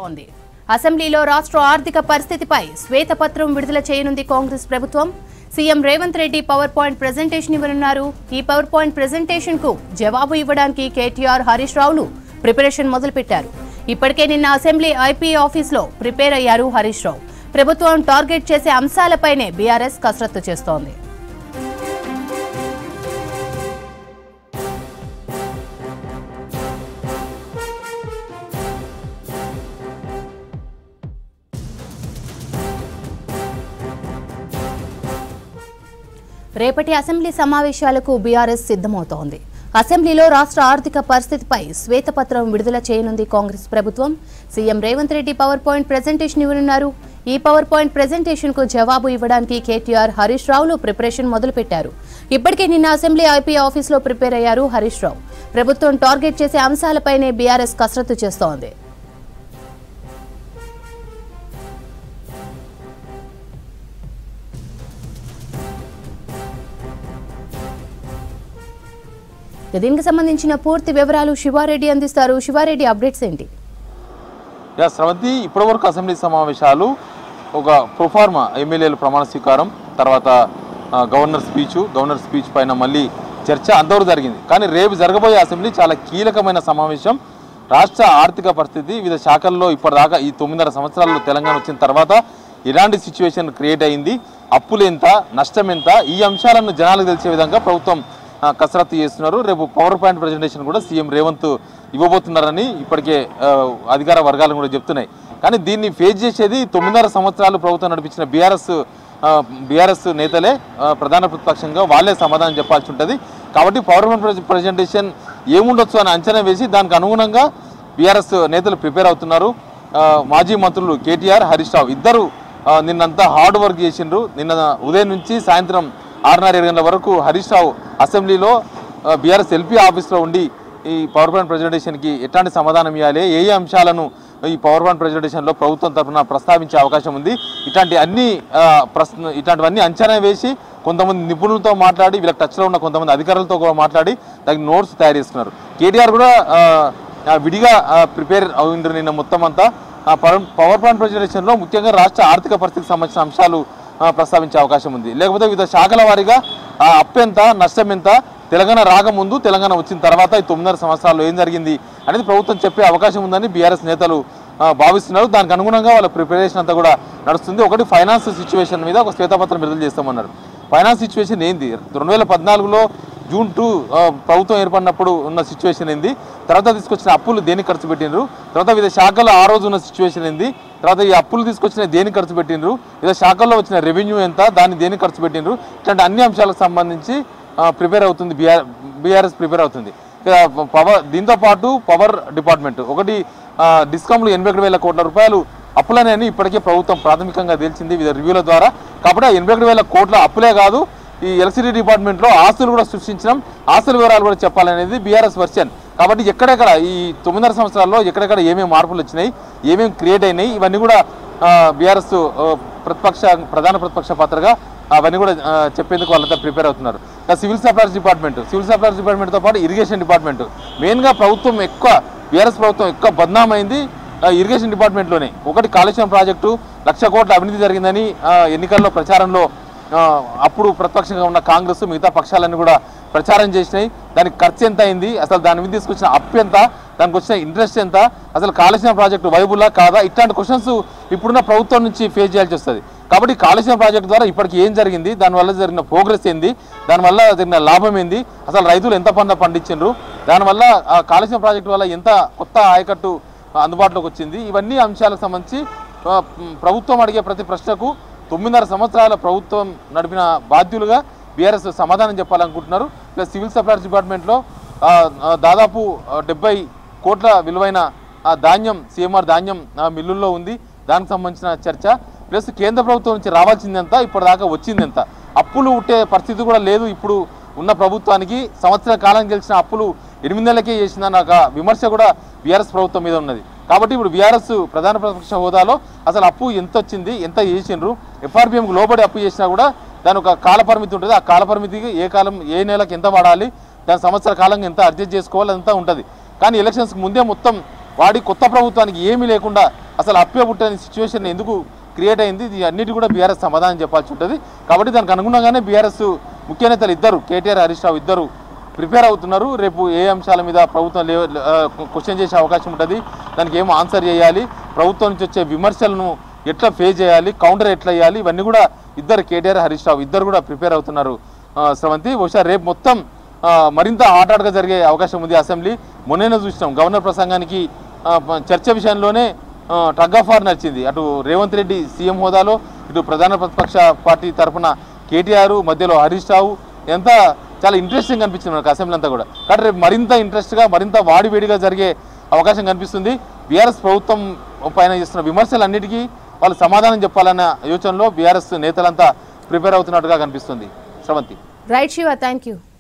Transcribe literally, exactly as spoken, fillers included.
సిద్ధమవుతోంది. అసెంబ్లీలో రాష్ట్ర ఆర్థిక పరిస్థితిపై శ్వేతపత్రం విడుదల చేయనుంది కాంగ్రెస్ ప్రభుత్వం. CM Revanth Reddy power point presentation ఇవ్వనున్నారు. ఈ పవర్ పాయింట్ ప్రెజెంటేషన్ కు జవాబు ఇవ్వడానికి కేటీఆర్, హరీష్ రావులు ప్రిపరేషన్ మొదలుపెట్టారు. ఇప్పటికే నిన్న అసెంబ్లీ ఐపీ ఆఫీస్లో ప్రిపేర్ అయ్యారు హరీష్ రావు. ప్రభుత్వం టార్గెట్ చేసే అంశాలపైనే బీఆర్ఎస్ కసరత్తు చేస్తోంది. రేపటి అసెంబ్లీ సమావేశాలకు బీఆర్ఎస్ సిద్ధమవుతోంది. అసెంబ్లీలో రాష్ట్ర ఆర్థిక పరిస్థితిపై శ్వేతపత్రం విడుదల చేయనుంది కాంగ్రెస్ ప్రభుత్వం. CM Revanth Reddy power point presentation ఇవ్వనున్నారు. ఈ పవర్ పాయింట్ ప్రెజెంటేషన్ కు జవాబు ఇవ్వడానికి కేటీఆర్, హరీష్ రావులు ప్రిపరేషన్ మొదలుపెట్టారు. ఇప్పటికే నిన్న అసెంబ్లీ ఐపీ ఆఫీస్లో ప్రిపేర్ అయ్యారు హరీష్ రావు. ప్రభుత్వం టార్గెట్ చేసే అంశాలపైనే బీఆర్ఎస్ కసరత్తు చేస్తోంది. దీనికి సంబంధించిన పూర్తి వివరాలు శివారెడ్డి అందిస్తారు. శివారెడ్డి, అప్డేట్స్ ఏంటి? శ్రవంతి, ఇప్పటి వరకు అసెంబ్లీ సమావేశాలు ఒక ప్రొఫార్మా ఎమ్మెల్యేల ప్రమాణ స్వీకారం, తర్వాత గవర్నర్ స్పీచ్ గవర్నర్ స్పీచ్ పైన మళ్ళీ చర్చ అంతవరకు జరిగింది. కానీ రేపు జరగబోయే అసెంబ్లీ చాలా కీలకమైన సమావేశం. రాష్ట్ర ఆర్థిక పరిస్థితి వివిధ శాఖల్లో ఇప్పటిదాకా ఈ తొమ్మిదిన్నర సంవత్సరాల్లో తెలంగాణ వచ్చిన తర్వాత ఎలాంటి సిచ్యువేషన్ క్రియేట్ అయింది, అప్పులు ఎంత, నష్టం ఎంత, ఈ అంశాలను జనాలకు తెలిసే విధంగా ప్రభుత్వం కసరత్తు చేస్తున్నారు. రేపు పవర్ పాయింట్ ప్రజెంటేషన్ కూడా సీఎం రేవంత్ ఇవ్వబోతున్నారని ఇప్పటికే అధికార వర్గాలు కూడా చెప్తున్నాయి. కానీ దీన్ని ఫేస్ చేసేది తొమ్మిదిన్నర సంవత్సరాలు ప్రభుత్వం నడిపించిన బీఆర్ఎస్ బీఆర్ఎస్ నేతలే ప్రధాన ప్రతిపక్షంగా వాళ్ళే సమాధానం చెప్పాల్సి ఉంటుంది. కాబట్టి పవర్ పాయింట్ ప్రజెంటేషన్ ఏముండొచ్చు అని అంచనా వేసి దానికి అనుగుణంగా బీఆర్ఎస్ నేతలు ప్రిపేర్ అవుతున్నారు. మాజీ మంత్రులు కేటీఆర్, హరీష్ రావు ఇద్దరు నిన్నంతా హార్డ్ వర్క్ చేసిండ్రు. నిన్న ఉదయం నుంచి సాయంత్రం ఆరున్నర ఏడు గంటల వరకు హరీష్ రావు అసెంబ్లీలో బీఆర్ఎస్ ఎల్పీ ఆఫీస్లో ఉండి ఈ పవర్ పాయింట్ ప్రజెంటేషన్కి ఎట్లాంటి సమాధానం ఇవ్వాలి, ఏ ఏ అంశాలను ఈ పవర్ పాయింట్ ప్రజెంటేషన్లో ప్రభుత్వం తరఫున ప్రస్తావించే అవకాశం ఉంది, ఇట్లాంటి అన్ని ప్రశ్న ఇట్లాంటివన్నీ అంచనా వేసి కొంతమంది నిపుణులతో మాట్లాడి, వీళ్ళకి టచ్లో ఉన్న కొంతమంది అధికారులతో కూడా మాట్లాడి దానికి నోట్స్ తయారు చేస్తున్నారు. కేటీఆర్ కూడా విడిగా ప్రిపేర్ అయిండ్రు నిన్న మొత్తం అంతా. పవర్ పాయింట్ ప్రజెంటేషన్లో ముఖ్యంగా రాష్ట్ర ఆర్థిక పరిస్థితికి సంబంధించిన అంశాలు ప్రస్తావించే అవకాశం ఉంది. లేకపోతే వివిధ శాఖల వారీగా అప్పు ఎంత, నష్టం ఎంత, తెలంగాణ రాకముందు, తెలంగాణ వచ్చిన తర్వాత ఈ తొమ్మిదిన్నర సంవత్సరాల్లో ఏం జరిగింది అనేది ప్రభుత్వం చెప్పే అవకాశం ఉందని బీఆర్ఎస్ నేతలు భావిస్తున్నారు. దానికి అనుగుణంగా వాళ్ళ ప్రిపరేషన్ అంతా కూడా నడుస్తుంది. ఒకటి, ఫైనాన్స్ సిచ్యువేషన్ మీద ఒక శ్వేతపత్రం విడుదల చేస్తామన్నారు. ఫైనాన్స్ సిచ్యువేషన్ ఏంది, రెండు వేల పద్నాలుగులో జూన్ టూ ప్రభుత్వం ఏర్పడినప్పుడు ఉన్న సిచ్యువేషన్ ఏంది, తర్వాత తీసుకొచ్చిన అప్పులు దేనికి ఖర్చు పెట్టినరు, తర్వాత వివిధ శాఖల్లో ఆ రోజు ఉన్న సిచ్యువేషన్ ఏంది, తర్వాత ఈ అప్పులు తీసుకొచ్చిన దేనికి ఖర్చు పెట్టినరు, వివిధ శాఖల్లో వచ్చిన రెవెన్యూ ఎంత, దాన్ని దేనికి ఖర్చు పెట్టినరు, ఇట్లాంటి అన్ని అంశాలకు సంబంధించి ప్రిపేర్ అవుతుంది బీఆర్ బీఆర్ఎస్ ప్రిపేర్ అవుతుంది. పవర్ దీంతో పాటు పవర్ డిపార్ట్మెంట్ ఒకటి, డిస్కామ్లు ఎనభై ఒకటి వేల కోట్ల రూపాయలు అప్పులనే ఇప్పటికే ప్రభుత్వం ప్రాథమికంగా తేల్చింది వివిధ రివ్యూల ద్వారా. కాబట్టి ఆ ఎనభై ఒకటి వేల కోట్ల అప్పులే కాదు, ఈ ఎలక్ట్రిసిటీ డిపార్ట్మెంట్లో ఆస్తులు కూడా సృష్టించడం, ఆస్తుల వివరాలు కూడా చెప్పాలనేది బీఆర్ఎస్ వర్షన్. కాబట్టి ఎక్కడెక్కడ ఈ తొమ్మిదిన్నర సంవత్సరాల్లో ఎక్కడెక్కడ ఏమేమి మార్పులు వచ్చినాయి, ఏమేమి క్రియేట్ అయినాయి, ఇవన్నీ కూడా బీఆర్ఎస్ ప్రతిపక్ష ప్రధాన ప్రతిపక్ష పాత్రగా అవన్నీ కూడా చెప్పేందుకు వాళ్ళంతా ప్రిపేర్ అవుతున్నారు. Civil supplies department civil supplies డిపార్ట్మెంట్తో పాటు ఇరిగేషన్ డిపార్ట్మెంట్, మెయిన్గా ప్రభుత్వం ఎక్కువ బీఆర్ఎస్ ప్రభుత్వం ఎక్కువ బద్నామైంది ఇరిగేషన్ డిపార్ట్మెంట్లోనే. ఒకటి, కాళేశ్వరం ప్రాజెక్టు లక్ష కోట్ల అవినీతి జరిగిందని ఎన్నికల్లో ప్రచారంలో అప్పుడు ప్రతిపక్షంగా ఉన్న కాంగ్రెస్ మిగతా పక్షాలన్నీ కూడా ప్రచారం చేసినాయి. దానికి ఖర్చు ఎంత అయింది, అసలు దాని మీద తీసుకొచ్చిన అప్పు ఎంత, దానికి వచ్చిన ఇంట్రెస్ట్ ఎంత, అసలు కాళేశ్వరం ప్రాజెక్టు వైబుల్లా కాదా, ఇట్లాంటి క్వశ్చన్స్ ఇప్పుడున్న ప్రభుత్వం నుంచి ఫేస్ చేయాల్సి వస్తుంది. కాబట్టి కాళేశ్వరం ప్రాజెక్టు ద్వారా ఇప్పటికి ఏం జరిగింది, దానివల్ల జరిగిన ప్రోగ్రెస్ ఏంది, దానివల్ల జరిగిన లాభం ఏంది, అసలు రైతులు ఎంత పంట పండించారు, దానివల్ల ఆ కాళేశ్వరం ప్రాజెక్టు వల్ల ఎంత కొత్త ఆయకట్టు అందుబాటులోకి వచ్చింది, ఇవన్నీ అంశాలకు సంబంధించి ప్రభుత్వం అడిగే ప్రతి ప్రశ్నకు తొమ్మిదిన్నర సంవత్సరాల ప్రభుత్వం నడిపిన బాధ్యులుగా బీఆర్ఎస్ సమాధానం చెప్పాలనుకుంటున్నారు. ప్లస్ సివిల్ సప్లైస్ డిపార్ట్మెంట్లో దాదాపు డెబ్బై కోట్ల విలువైన ధాన్యం సీఎంఆర్ ధాన్యం మిల్లుల్లో ఉంది, దానికి సంబంధించిన చర్చ. ప్లస్ కేంద్ర ప్రభుత్వం నుంచి రావాల్సింది ఎంత, ఇప్పటిదాకా వచ్చింది ఎంత, అప్పులు ఉంటే పరిస్థితి కూడా లేదు ఇప్పుడు ఉన్న ప్రభుత్వానికి. సంవత్సర కాలం గెలిచిన అప్పులు ఎనిమిది నెలలకే చేసిందన్న ఒక విమర్శ కూడా బీఆర్ఎస్ ప్రభుత్వం మీద ఉన్నది. కాబట్టి ఇప్పుడు బీఆర్ఎస్ ప్రధాన ప్రతిపక్ష హోదాలో అసలు అప్పు ఎంత వచ్చింది, ఎంత చేసిండ్రు, ఎఫ్ఆర్బిఎంకు లోబడి అప్పు చేసినా కూడా దాని ఒక కాల పరిమితి ఉంటుంది. ఆ కాల పరిమితికి ఏ కాలం ఏ నెలకు ఎంత వాడాలి, దాని సంవత్సర కాలంగా ఎంత అడ్జస్ట్ చేసుకోవాలి అంతా ఉంటుంది. కానీ ఎలక్షన్స్కి ముందే మొత్తం వాడి కొత్త ప్రభుత్వానికి ఏమీ లేకుండా అసలు అప్పే పుట్టని సిచ్యువేషన్ ఎందుకు క్రియేట్ అయింది, ఇది అన్నిటి కూడా బీఆర్ఎస్ సమాధానం చెప్పాల్సి ఉంటుంది. కాబట్టి దానికి అనుగుణంగానే బీఆర్ఎస్ ముఖ్య నేతలు ఇద్దరు కేటీఆర్ హరీష్ రావు ఇద్దరు ప్రిపేర్ అవుతున్నారు. రేపు ఏ అంశాల మీద ప్రభుత్వం లే క్వశ్చన్ చేసే అవకాశం ఉంటుంది, దానికి ఏమో ఆన్సర్ చేయాలి, ప్రభుత్వం నుంచి వచ్చే విమర్శలను ఎట్లా ఫేస్ చేయాలి, కౌంటర్ ఎట్లా చేయాలి, ఇవన్నీ కూడా ఇద్దరు కేటీఆర్ హరీష్ రావు ఇద్దరు కూడా ప్రిపేర్ అవుతున్నారు. స్రవంతి బహుశా రేపు మొత్తం మరింత హాట్ హాట్గా జరిగే అవకాశం ఉంది అసెంబ్లీ. మొన్నే చూసినాం గవర్నర్ ప్రసంగానికి చర్చ విషయంలోనే టగ్ ఆఫ్ వార్ నడిచింది. అటు రేవంత్ రెడ్డి సీఎం హోదాలో, ఇటు ప్రధాన ప్రతిపక్ష పార్టీ తరఫున కేటీఆర్, మధ్యలో హరీష్ రావు, ఎంత చాలా ఇంట్రెస్టింగ్ అనిపించింది మనకు అసెంబ్లీ అంతా కూడా. కాబట్టి రేపు మరింత ఇంట్రెస్ట్గా మరింత వాడివేడిగా జరిగే అవకాశం కనిపిస్తుంది. బీఆర్ఎస్ ప్రభుత్వం పైన చేస్తున్న విమర్శలన్నిటికీ వాళ్ళు సమాధానం చెప్పాలన్న యోచనలో బీఆర్ఎస్ నేతలంతా ప్రిపేర్ అవుతున్నట్టుగా కనిపిస్తుంది. Sravanthi. Right Siva, thank you.